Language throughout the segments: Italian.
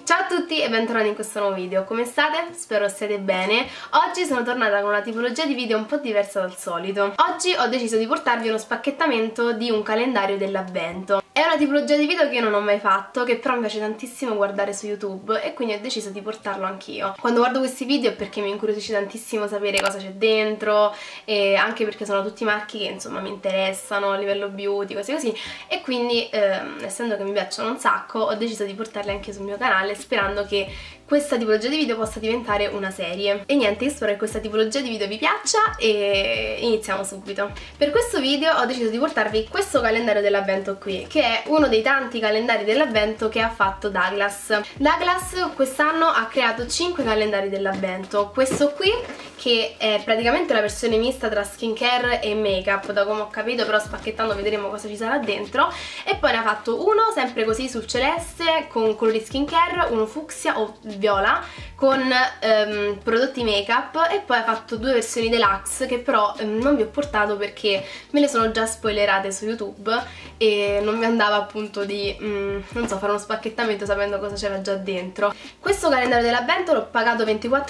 Ciao a tutti e bentornati in questo nuovo video. Come state? Spero stiate bene. Oggi sono tornata con una tipologia di video un po' diversa dal solito. Oggi ho deciso di portarvi uno spacchettamento di un calendario dell'avvento. È una tipologia di video che io non ho mai fatto, che però mi piace tantissimo guardare su YouTube e quindi ho deciso di portarlo anch'io. Quando guardo questi video è perché mi incuriosisce tantissimo sapere cosa c'è dentro, e anche perché sono tutti marchi che insomma mi interessano a livello beauty, così così, e quindi essendo che mi piacciono un sacco ho deciso di portarli anche sul mio canale, sperando che questa tipologia di video possa diventare una serie. E niente, io spero che questa tipologia di video vi piaccia e iniziamo subito. Per questo video ho deciso di portarvi questo calendario dell'avvento qui, che è uno dei tanti calendari dell'avvento che ha fatto Douglas. Douglas quest'anno ha creato 5 calendari dell'avvento. Questo qui, che è praticamente la versione mista tra skincare e make-up, da come ho capito, però spacchettando vedremo cosa ci sarà dentro. E poi ne ha fatto uno sempre così sul celeste con colori skincare, uno fucsia o viola con prodotti make-up, e poi ha fatto 2 versioni deluxe che però non vi ho portato perché me le sono già spoilerate su YouTube e non mi andava appunto di, non so, fare uno spacchettamento sapendo cosa c'era già dentro. Questo calendario dell'avvento l'ho pagato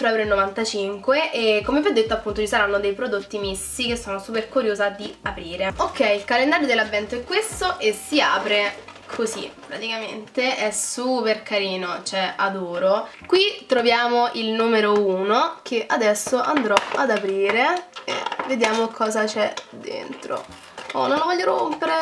24,95 € e come vi ho detto appunto ci saranno dei prodotti missi che sono super curiosa di aprire. Ok, il calendario dell'avvento è questo e si apre così, praticamente è super carino, cioè adoro. Qui troviamo il numero 1 che adesso andrò ad aprire e vediamo cosa c'è dentro. Oh, non lo voglio rompere.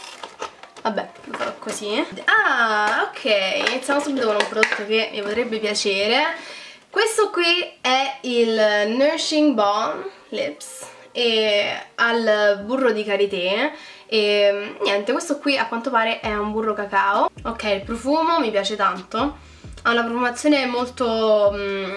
Vabbè, lo farò così. Ah, ok, iniziamo subito con un prodotto che mi potrebbe piacere. Questo qui è il Nourishing Balm Lips e al burro di karité. E niente, questo qui a quanto pare è un burro cacao. Ok, il profumo mi piace tanto, ha una profumazione molto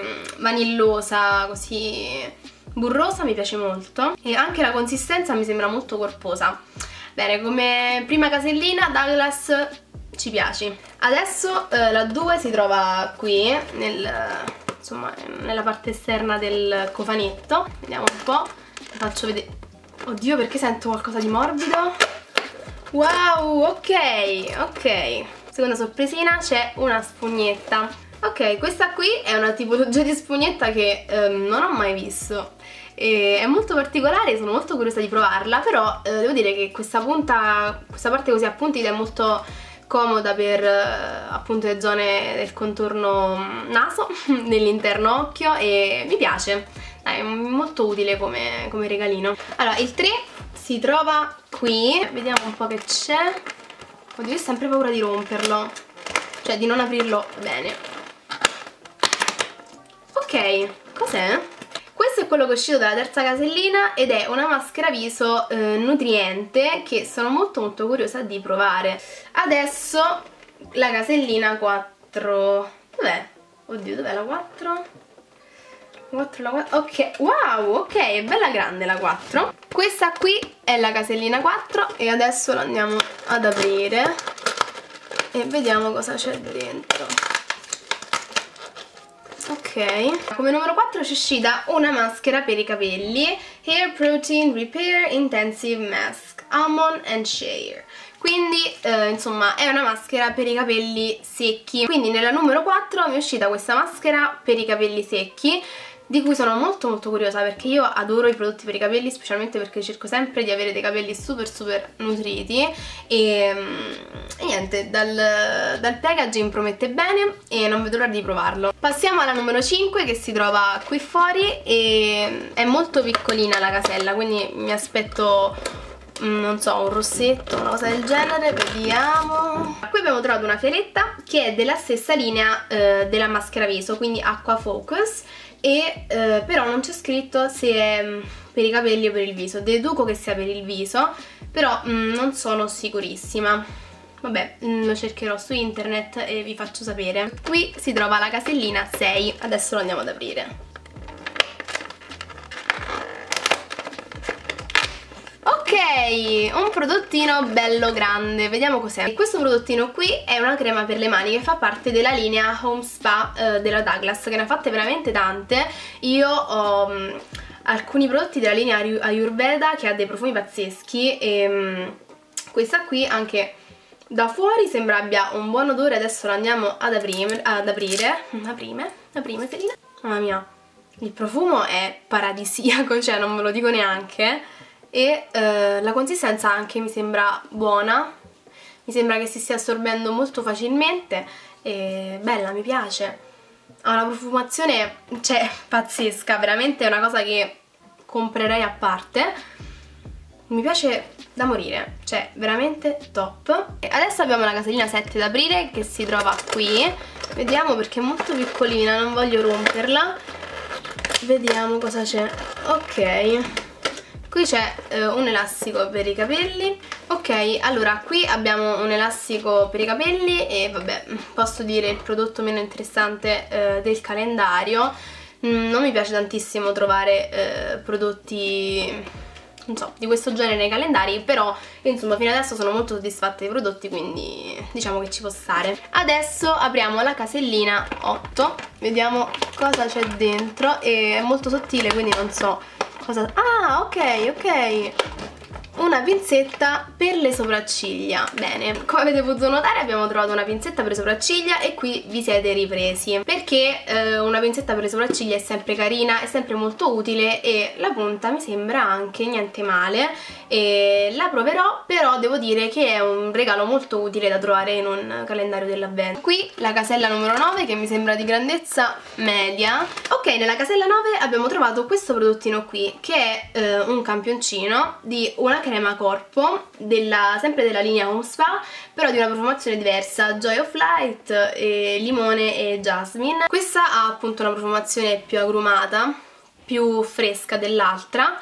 vanillosa, così burrosa, mi piace molto, e anche la consistenza mi sembra molto corposa. Bene, come prima casellina Douglas ci piace. Adesso la 2 si trova qui insomma, nella parte esterna del cofanetto. Vediamo un po', vi faccio vedere. Oddio, perché sento qualcosa di morbido? Wow, ok. Seconda sorpresina, c'è una spugnetta. Ok, questa qui è una tipologia di spugnetta che non ho mai visto. E è molto particolare, sono molto curiosa di provarla, però devo dire che questa parte così appuntita è molto comoda per appunto le zone del contorno naso, dell'interno occhio, e mi piace. È molto utile come regalino. Allora, il 3 si trova qui. Vediamo un po' che c'è. Oddio, io ho sempre paura di romperlo, cioè di non aprirlo bene. Ok, cos'è? Questo è quello che è uscito dalla terza casellina ed è una maschera viso nutriente che sono molto curiosa di provare. Adesso la casellina 4. Dov'è? Oddio, dov'è la 4? Ok, wow, ok, è bella grande la 4. Questa qui è la casellina 4 e adesso la andiamo ad aprire e vediamo cosa c'è dentro. Ok, come numero 4 c'è uscita una maschera per i capelli, Hair Protein Repair Intensive Mask Almond and Shea. Quindi insomma è una maschera per i capelli secchi. Quindi nella numero 4 mi è uscita questa maschera per i capelli secchi, di cui sono molto curiosa perché io adoro i prodotti per i capelli, specialmente perché cerco sempre di avere dei capelli super nutriti e niente, dal packaging promette bene e non vedo l'ora di provarlo. Passiamo alla numero 5 che si trova qui fuori e è molto piccolina la casella, quindi mi aspetto, non so, un rossetto, una cosa del genere. Vediamo. Qui abbiamo trovato una fialetta che è della stessa linea della maschera viso, quindi Aqua Focus, e però non c'è scritto se è per i capelli o per il viso. Deduco che sia per il viso, però non sono sicurissima. Vabbè, lo cercherò su internet e vi faccio sapere. Qui si trova la casellina 6, adesso lo andiamo ad aprire. Ok, un prodottino bello grande, vediamo cos'è. Questo prodottino qui è una crema per le mani che fa parte della linea Home Spa della Douglas, che ne ha fatte veramente tante. Io ho alcuni prodotti della linea Ayurveda che ha dei profumi pazzeschi e questa qui anche Da fuori sembra abbia un buon odore, adesso lo andiamo ad aprire. Selina. Mamma mia, il profumo è paradisiaco, cioè non ve lo dico neanche. E la consistenza anche mi sembra buona, mi sembra che si stia assorbendo molto facilmente, e bella, mi piace. Ha una profumazione, cioè, pazzesca, veramente è una cosa che comprerei a parte. Mi piace da morire, cioè veramente top. E adesso abbiamo la casellina 7 da aprire che si trova qui. Vediamo, perché è molto piccolina, non voglio romperla. Vediamo cosa c'è. Ok, qui c'è un elastico per i capelli. Ok, allora qui abbiamo un elastico per i capelli e vabbè, posso dire il prodotto meno interessante del calendario. Non mi piace tantissimo trovare prodotti, non so, di questo genere nei calendari, però insomma fino adesso sono molto soddisfatta dei prodotti, quindi diciamo che ci può stare. Adesso apriamo la casellina 8, vediamo cosa c'è dentro. E è molto sottile, quindi non so cosa... Ah, ok, una pinzetta per le sopracciglia. Bene, come avete potuto notare abbiamo trovato una pinzetta per le sopracciglia e qui vi siete ripresi, perché una pinzetta per le sopracciglia è sempre carina, è sempre molto utile, e la punta mi sembra anche niente male, e la proverò, però devo dire che è un regalo molto utile da trovare in un calendario dell'avvento. Qui la casella numero 9 che mi sembra di grandezza media. Ok, nella casella 9 abbiamo trovato questo prodottino qui che è un campioncino di una crema corpo sempre della linea Home Spa, però di una profumazione diversa, Joy of Light, limone e jasmine. Questa ha appunto una profumazione più agrumata, più fresca dell'altra.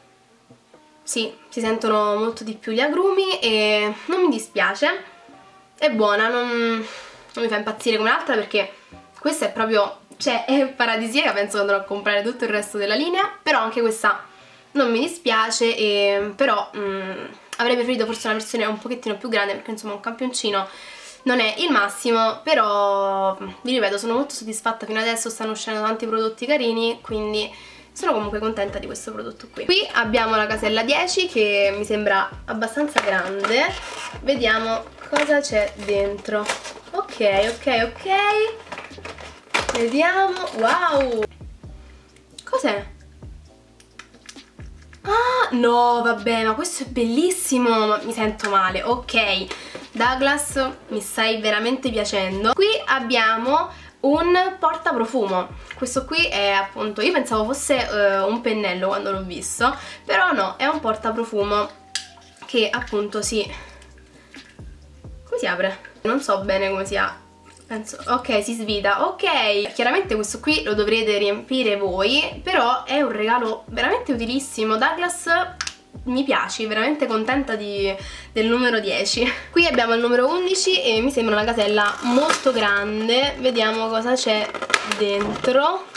Sì, si sentono molto di più gli agrumi e non mi dispiace. È buona, non mi fa impazzire come l'altra, perché questa è proprio, cioè è paradisiaca, penso che andrò a comprare tutto il resto della linea, però anche questa non mi dispiace, però avrei preferito forse una versione un pochettino più grande, perché insomma un campioncino non è il massimo, però vi ripeto, sono molto soddisfatta fino adesso, stanno uscendo tanti prodotti carini, quindi sono comunque contenta di questo prodotto qui. Qui abbiamo la casella 10 che mi sembra abbastanza grande, vediamo cosa c'è dentro. Ok, vediamo. Wow, cos'è? Ah, no, vabbè, ma questo è bellissimo, ma mi sento male. Ok, Douglas, mi stai veramente piacendo. Qui abbiamo un portaprofumo. Questo qui è appunto, io pensavo fosse un pennello quando l'ho visto, però no, è un portaprofumo che appunto come si apre? Non so bene come si apre. Penso, ok, si svita, ok. Chiaramente questo qui lo dovrete riempire voi, però è un regalo veramente utilissimo. Douglas, mi piaci, veramente contenta del numero 10. Qui abbiamo il numero 11 e mi sembra una casella molto grande. Vediamo cosa c'è dentro.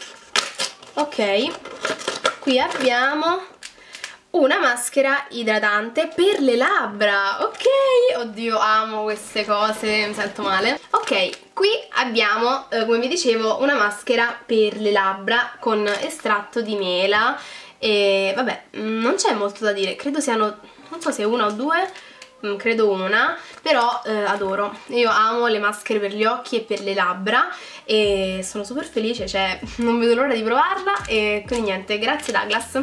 Ok, qui abbiamo una maschera idratante per le labbra. Ok, oddio, amo queste cose, mi sento male. Ok, qui abbiamo, come vi dicevo, una maschera per le labbra con estratto di mela. E vabbè, non c'è molto da dire, credo siano, non so se una o due, credo una, però adoro. Io amo le maschere per gli occhi e per le labbra e sono super felice, cioè non vedo l'ora di provarla. E quindi niente, grazie Douglas.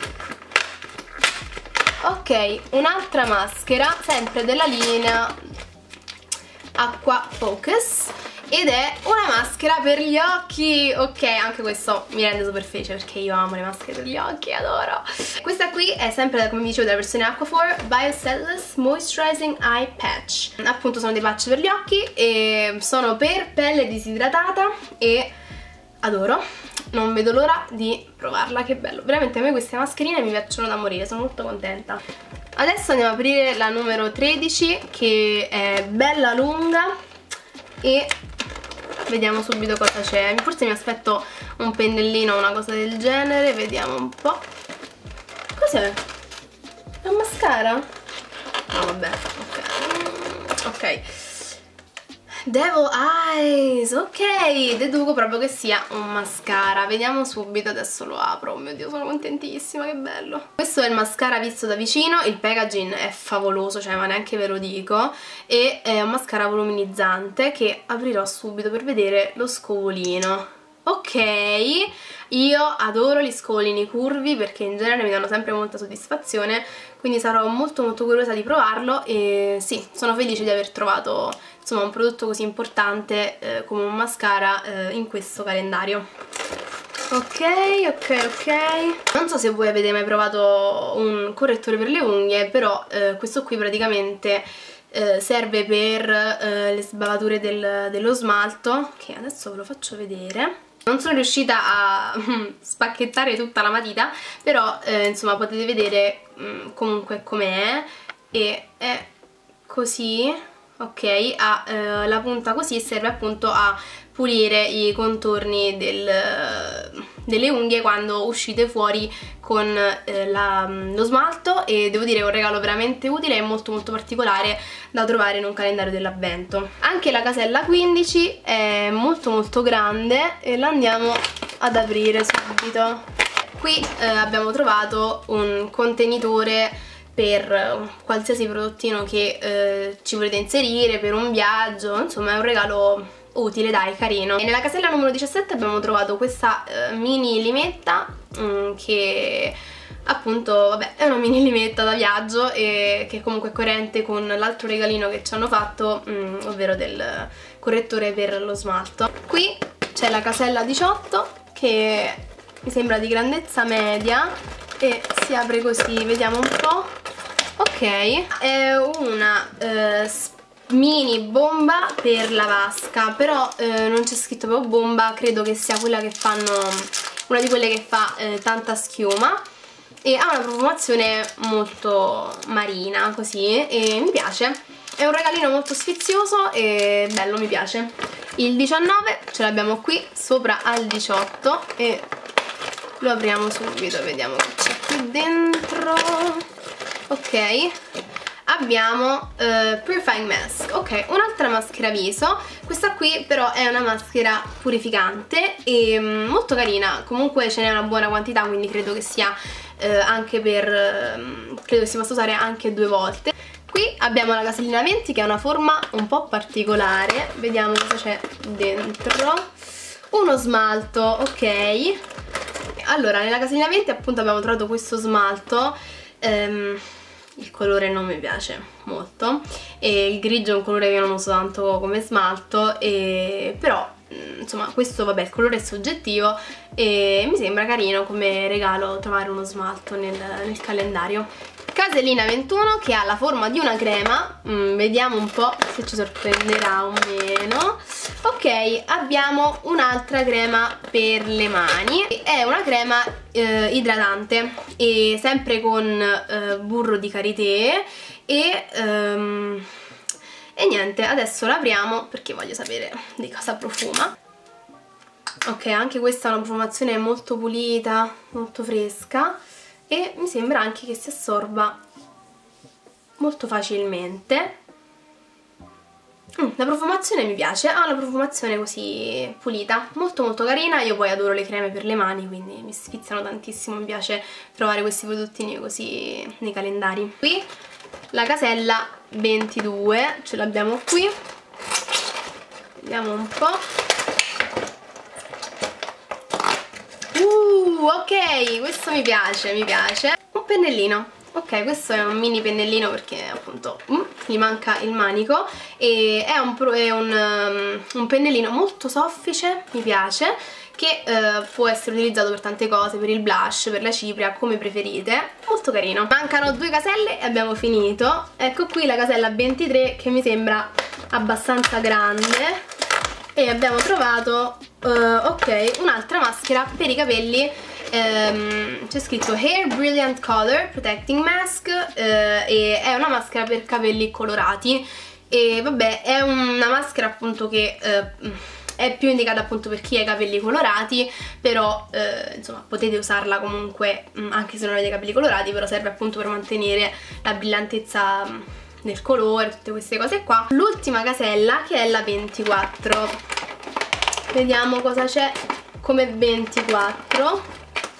Ok, un'altra maschera, sempre della linea Aqua Focus, ed è una maschera per gli occhi. Ok, anche questo mi rende super felice perché io amo le maschere per gli occhi, adoro. Questa qui è sempre, come vi dicevo, della versione Aquaphor Biocellulose Moisturizing Eye Patch. Appunto sono dei patch per gli occhi e sono per pelle disidratata e adoro. Non vedo l'ora di provarla, che bello. Veramente a me queste mascherine mi piacciono da morire, sono molto contenta. Adesso andiamo ad aprire la numero 13 che è bella lunga e vediamo subito cosa c'è. Forse mi aspetto un pennellino o una cosa del genere, vediamo un po'. Cos'è? È un mascara? No vabbè, ok. Devil Eyes, ok, deduco proprio che sia un mascara. Vediamo subito, adesso lo apro, oh mio Dio, sono contentissima, che bello. Questo è il mascara visto da vicino, il packaging è favoloso, cioè ma neanche ve lo dico. E è un mascara voluminizzante che aprirò subito per vedere lo scovolino. Ok, io adoro gli scovolini curvi perché in genere mi danno sempre molta soddisfazione, quindi sarò molto curiosa di provarlo e sì, sono felice di aver trovato insomma un prodotto così importante come un mascara in questo calendario. Ok. Non so se voi avete mai provato un correttore per le unghie, però questo qui praticamente serve per le sbavature dello smalto, che adesso ve lo faccio vedere. Non sono riuscita a spacchettare tutta la matita, però insomma potete vedere comunque com'è, e è così, ok, ha la punta così, serve appunto a pulire i contorni delle unghie quando uscite fuori con lo smalto, e devo dire è un regalo veramente utile e molto particolare da trovare in un calendario dell'avvento. Anche la casella 15 è molto grande e la andiamo ad aprire subito. Qui abbiamo trovato un contenitore per qualsiasi prodottino che ci volete inserire per un viaggio, insomma è un regalo utile, dai, carino. E nella casella numero 17 abbiamo trovato questa mini limetta che appunto, vabbè, è una mini limetta da viaggio e che comunque è coerente con l'altro regalino che ci hanno fatto, ovvero del correttore per lo smalto. Qui c'è la casella 18 che mi sembra di grandezza media e si apre così, vediamo un po'. Ok, è una mini bomba per la vasca, però non c'è scritto proprio bomba, credo che sia quella che fanno, una di quelle che fa tanta schiuma, e ha una profumazione molto marina così, e mi piace. È un regalino molto sfizioso e bello, mi piace. Il 19 ce l'abbiamo qui sopra al 18 e lo apriamo subito, vediamo che c'è qui dentro. Ok, abbiamo Purifying Mask, ok, un'altra maschera viso. Questa qui però è una maschera purificante e molto carina, comunque ce n'è una buona quantità, quindi credo che sia anche per credo che si possa usare anche 2 volte. Qui abbiamo la casellina 20 che ha una forma un po' particolare, vediamo cosa c'è dentro. Uno smalto, ok. Allora, nella casellina 20 appunto abbiamo trovato questo smalto. Il colore non mi piace molto e il grigio è un colore che non uso tanto come smalto, però insomma questo, vabbè, il colore è soggettivo e mi sembra carino come regalo trovare uno smalto nel calendario. Casellina 21 che ha la forma di una crema, vediamo un po' se ci sorprenderà o meno. Ok, abbiamo un'altra crema per le mani, è una crema idratante e sempre con burro di karité e niente, adesso la apriamo perché voglio sapere di cosa profuma. Ok, anche questa è una profumazione molto pulita, molto fresca e mi sembra anche che si assorba molto facilmente. La profumazione mi piace, ha una profumazione così pulita, molto carina. Io poi adoro le creme per le mani, quindi mi sfiziano tantissimo, mi piace trovare questi prodottini così nei calendari. Qui la casella 22, ce l'abbiamo qui, vediamo un po'. Ok, questo mi piace. Un pennellino. Ok, questo è un mini pennellino perché appunto gli manca il manico e è un pennellino molto soffice, mi piace, che può essere utilizzato per tante cose, per il blush, per la cipria, come preferite. Molto carino. Mancano 2 caselle e abbiamo finito. Ecco qui la casella 23 che mi sembra abbastanza grande e abbiamo trovato ok, un'altra maschera per i capelli. C'è scritto Hair Brilliant Color Protecting Mask e è una maschera per capelli colorati e vabbè, è una maschera appunto che è più indicata appunto per chi ha i capelli colorati, però insomma potete usarla comunque anche se non avete i capelli colorati, però serve appunto per mantenere la brillantezza del colore, tutte queste cose qua. L'ultima casella che è la 24, vediamo cosa c'è come 24.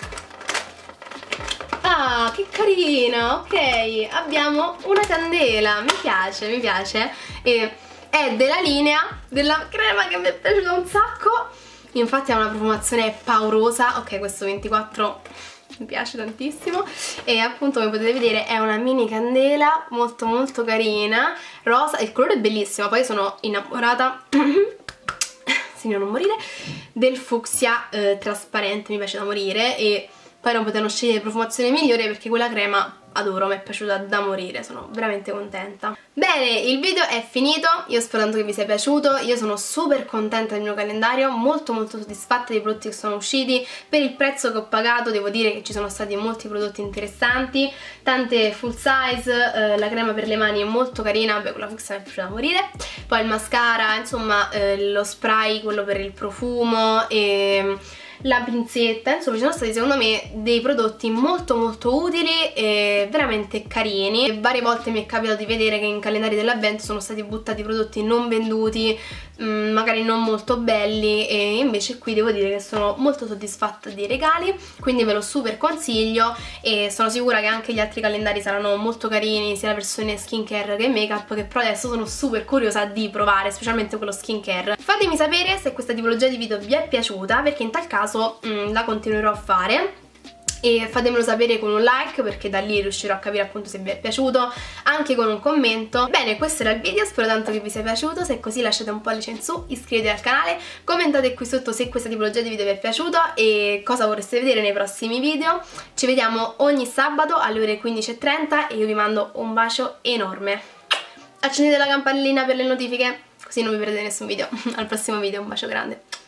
Ah, che carina, ok, abbiamo una candela, mi piace, e è della linea della crema che mi è piaciuta un sacco, infatti ha una profumazione paurosa, ok, questo 24 mi piace tantissimo, e appunto come potete vedere è una mini candela molto molto carina, rosa, il colore è bellissimo, poi sono innamorata signor non morire, del fucsia trasparente, mi piace da morire, e poi non potevano scegliere profumazione migliore perché quella crema adoro, mi è piaciuta da morire, sono veramente contenta. Bene, il video è finito, io spero tanto che vi sia piaciuto, io sono super contenta del mio calendario, molto molto soddisfatta dei prodotti che sono usciti, per il prezzo che ho pagato devo dire che ci sono stati molti prodotti interessanti, tante full size, la crema per le mani è molto carina, vabbè quella fucsia mi è piaciuta da morire, poi il mascara, insomma lo spray, quello per il profumo e la pinzetta, insomma ci sono stati secondo me dei prodotti molto molto utili e veramente carini, e varie volte mi è capitato di vedere che in calendari dell'avvento sono stati buttati prodotti non venduti, magari non molto belli, e invece qui devo dire che sono molto soddisfatta dei regali, quindi ve lo super consiglio e sono sicura che anche gli altri calendari saranno molto carini, sia la versione skincare che make up, che però adesso sono super curiosa di provare, specialmente quello skincare. Fatemi sapere se questa tipologia di video vi è piaciuta, perché in tal caso la continuerò a fare, e fatemelo sapere con un like perché da lì riuscirò a capire appunto se vi è piaciuto, anche con un commento. Bene, questo era il video, spero tanto che vi sia piaciuto, se è così lasciate un pollice in su, iscrivetevi al canale, commentate qui sotto se questa tipologia di video vi è piaciuta e cosa vorreste vedere nei prossimi video. Ci vediamo ogni sabato alle ore 15:30 e io vi mando un bacio enorme. Accendete la campanellina per le notifiche così non vi perdete nessun video. Al prossimo video, un bacio grande.